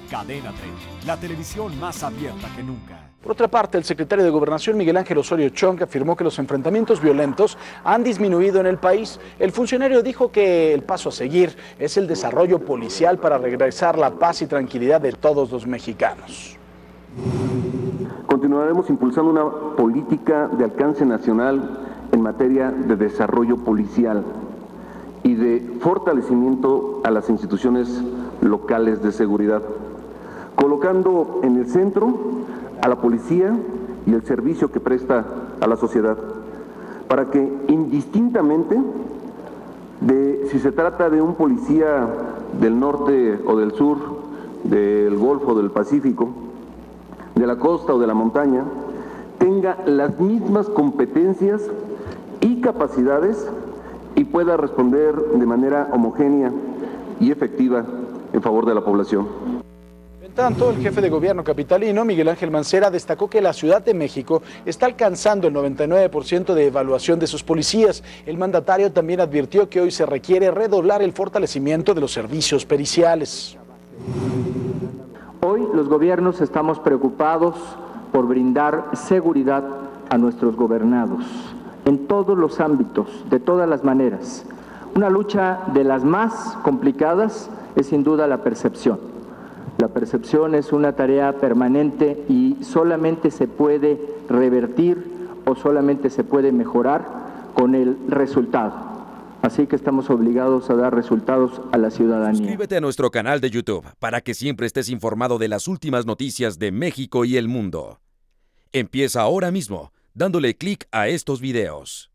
Cadena 30, la televisión más abierta que nunca. Por otra parte, el secretario de Gobernación, Miguel Ángel Osorio Chong, afirmó que los enfrentamientos violentos han disminuido en el país. El funcionario dijo que el paso a seguir es el desarrollo policial para regresar la paz y tranquilidad de todos los mexicanos. Continuaremos impulsando una política de alcance nacional en materia de desarrollo policial y de fortalecimiento a las instituciones locales de seguridad, colocando en el centro a la policía y el servicio que presta a la sociedad, para que indistintamente de si se trata de un policía del norte o del sur, del Golfo o del Pacífico, de la costa o de la montaña, tenga las mismas competencias y capacidades y pueda responder de manera homogénea y efectiva en favor de la población. En tanto, el jefe de gobierno capitalino, Miguel Ángel Mancera, destacó que la Ciudad de México está alcanzando el 99% de evaluación de sus policías. El mandatario también advirtió que hoy se requiere redoblar el fortalecimiento de los servicios periciales. Hoy los gobiernos estamos preocupados por brindar seguridad a nuestros gobernados en todos los ámbitos, de todas las maneras. Una lucha de las más complicadas es sin duda la percepción. La percepción es una tarea permanente y solamente se puede revertir o solamente se puede mejorar con el resultado. Así que estamos obligados a dar resultados a la ciudadanía. Suscríbete a nuestro canal de YouTube para que siempre estés informado de las últimas noticias de México y el mundo. Empieza ahora mismo dándole clic a estos videos.